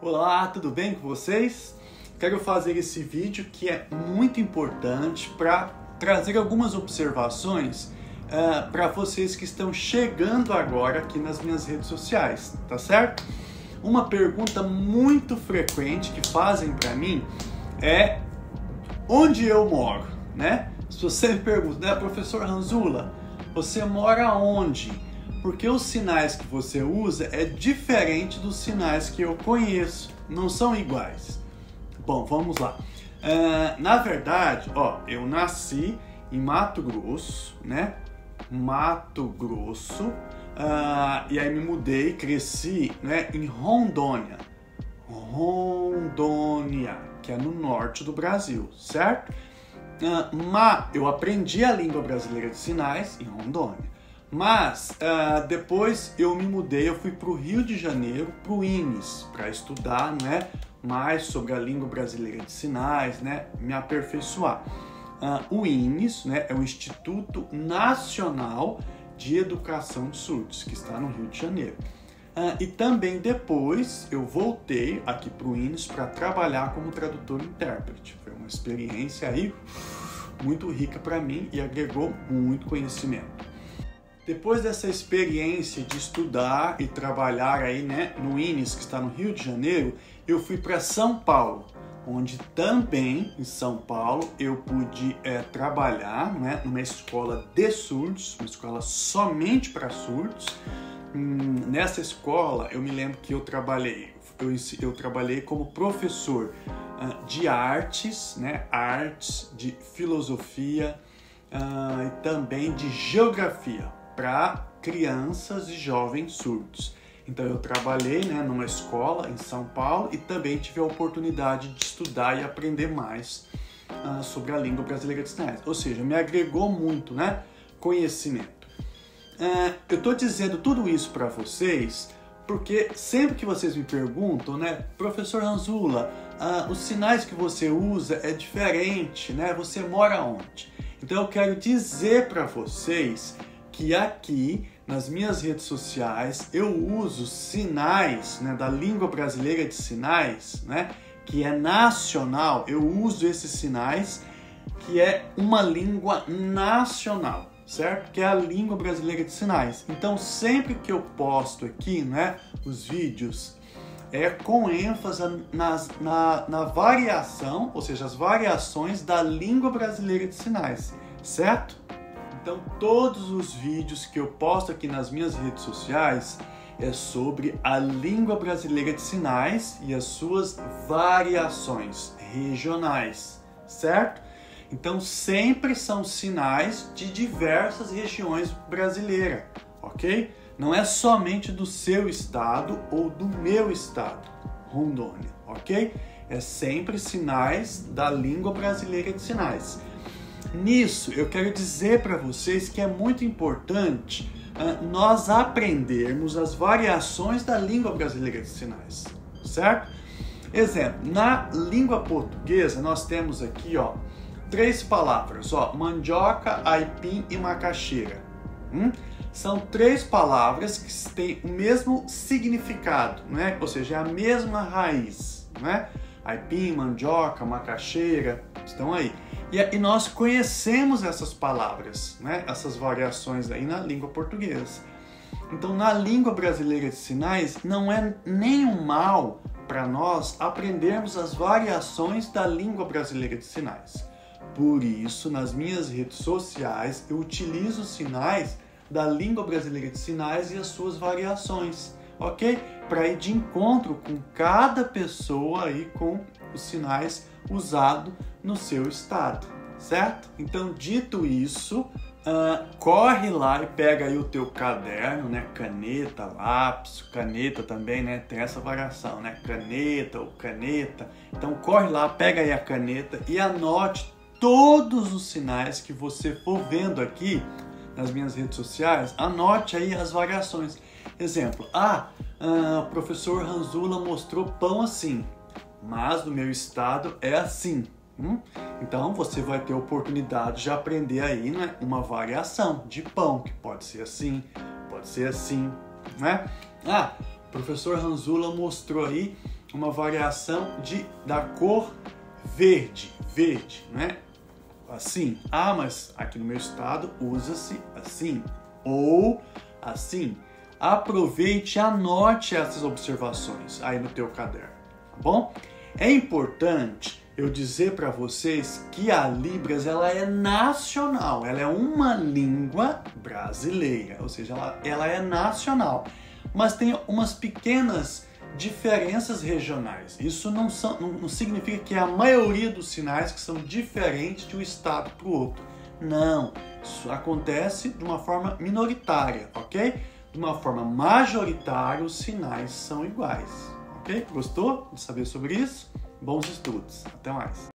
Olá, tudo bem com vocês? Quero fazer esse vídeo que é muito importante para trazer algumas observações para vocês que estão chegando agora aqui nas minhas redes sociais, tá certo? Uma pergunta muito frequente que fazem para mim é onde eu moro, né? Se você me pergunta, né, professor Ranzula, você mora onde? Porque os sinais que você usa é diferente dos sinais que eu conheço, não são iguais. Bom, vamos lá. Na verdade, eu nasci em Mato Grosso, né? Mato Grosso, e aí me mudei, cresci, né, em Rondônia. Rondônia, que é no norte do Brasil, certo? Eu aprendi a língua brasileira de sinais em Rondônia. Mas depois eu me mudei, eu fui para o Rio de Janeiro, para o INES, para estudar, né, mais sobre a língua brasileira de sinais, né, me aperfeiçoar. O INES, né, é o Instituto Nacional de Educação de Surdos, que está no Rio de Janeiro. E também depois eu voltei aqui para o INES para trabalhar como tradutor e intérprete. Foi uma experiência aí muito rica para mim e agregou muito conhecimento. Depois dessa experiência de estudar e trabalhar aí, né, no INES, que está no Rio de Janeiro, eu fui para São Paulo, onde também, em São Paulo, eu pude trabalhar, né, numa escola de surdos, uma escola somente para surdos. Nessa escola, eu me lembro que eu trabalhei como professor de artes, né, artes, de filosofia e também de geografia, para crianças e jovens surdos. Então eu trabalhei, né, numa escola em São Paulo e também tive a oportunidade de estudar e aprender mais sobre a língua brasileira de sinais. Ou seja, me agregou muito, né, conhecimento. Eu estou dizendo tudo isso para vocês porque sempre que vocês me perguntam, né, professor Ranzula, os sinais que você usa é diferente, né? Você mora onde? Então eu quero dizer para vocês que aqui nas minhas redes sociais eu uso sinais, né, da língua brasileira de sinais, né, que é nacional. Eu uso esses sinais que é uma língua nacional, certo? Que é a língua brasileira de sinais. Então sempre que eu posto aqui, né, os vídeos, é com ênfase na variação, ou seja, as variações da língua brasileira de sinais, certo? Então, todos os vídeos que eu posto aqui nas minhas redes sociais é sobre a língua brasileira de sinais e as suas variações regionais, certo? Então, sempre são sinais de diversas regiões brasileiras, ok? Não é somente do seu estado ou do meu estado, Rondônia, ok? É sempre sinais da língua brasileira de sinais. Nisso, eu quero dizer para vocês que é muito importante nós aprendermos as variações da língua brasileira de sinais, certo? Exemplo, na língua portuguesa nós temos aqui, 3 palavras, mandioca, aipim e macaxeira. São 3 palavras que têm o mesmo significado, né? Ou seja, é a mesma raiz, né? Aipim, mandioca, macaxeira, estão aí. E nós conhecemos essas palavras, né? Essas variações aí na língua portuguesa. Então, na língua brasileira de sinais, não é nenhum mal para nós aprendermos as variações da língua brasileira de sinais. Por isso, nas minhas redes sociais, eu utilizo os sinais da língua brasileira de sinais e as suas variações, ok? Para ir de encontro com cada pessoa aí com os sinais usados no seu estado, certo? Então, dito isso, corre lá e pega aí o teu caderno, né? Caneta, lápis, caneta também, né? Tem essa variação, né? Caneta ou caneta. Então, corre lá, pega aí a caneta e anote todos os sinais que você for vendo aqui nas minhas redes sociais. Anote aí as variações. Exemplo, o professor Ranzula mostrou pão assim, mas no meu estado é assim. Então você vai ter a oportunidade de aprender aí, né, uma variação de pão, que pode ser assim, né? O professor Ranzula mostrou aí uma variação da cor verde, né? Assim. Ah, mas aqui no meu estado usa-se assim ou assim. Aproveite e anote essas observações aí no teu caderno, tá bom? É importante eu dizer para vocês que a Libras ela é nacional, ela é uma língua brasileira, ou seja, ela é nacional, mas tem umas pequenas diferenças regionais. Isso não significa que é a maioria dos sinais que são diferentes de um estado para o outro. Não, isso acontece de uma forma minoritária, ok? De uma forma majoritária, os sinais são iguais, ok? Gostou de saber sobre isso? Bons estudos. Até mais.